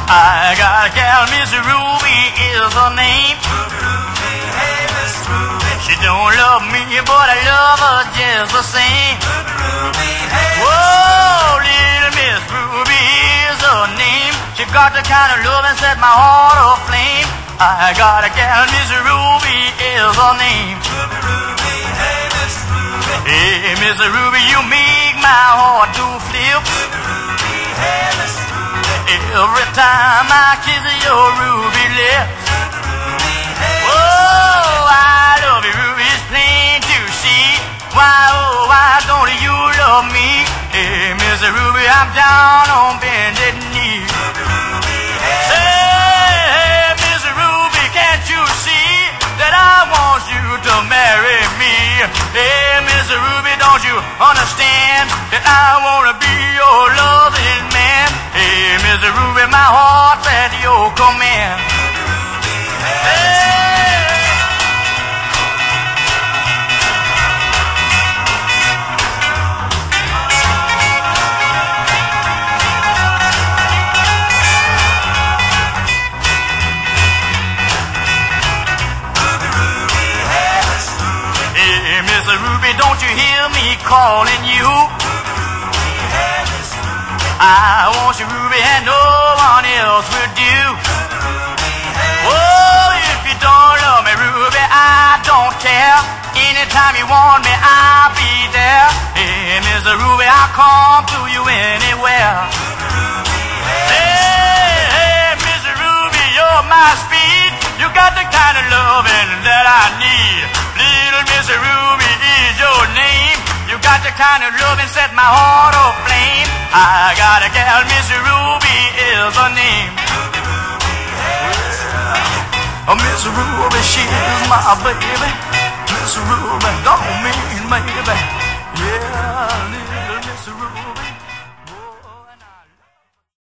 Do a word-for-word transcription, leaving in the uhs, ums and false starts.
I got a gal, Miss Ruby is her name. Hey, Miss Ruby. She don't love me, but I love her just the same. Hey, whoa, little Miss Ruby is her name. She got the kind of love and set my heart aflame. I got a gal, Miss Ruby is her name. Hey, Miss Ruby. Hey, Miss Ruby, you make my heart do flip. Hey, Miss Ruby. Every time I kiss your ruby lips. Oh, I love you, Ruby, it's plain to see. Why, oh, why don't you love me? Hey, Miss Ruby, I'm down on bended knee. Say, hey, Miss Ruby, can't you see that I want you to marry me? Hey, Miss Ruby, don't you understand that I want to be your loving man? Hey, Miss Ruby, my heart's at your command. Hey. Hey, Miss Ruby, don't you hear me calling you? I want you, Ruby, and no one else will do. Oh, if you don't love me, Ruby, I don't care. Anytime you want me, I'll be there. Hey, Miss Ruby, I'll come to you anywhere. Hey, hey, Miss Ruby, you're my speed. You got the kind of loving that I need. Little Miss Ruby is your name. You got the kind of loving set my heart aflame. I got a gal, Miss Ruby is her name. Oh, Miss Ruby, she is my baby. Miss Ruby, don't mean maybe.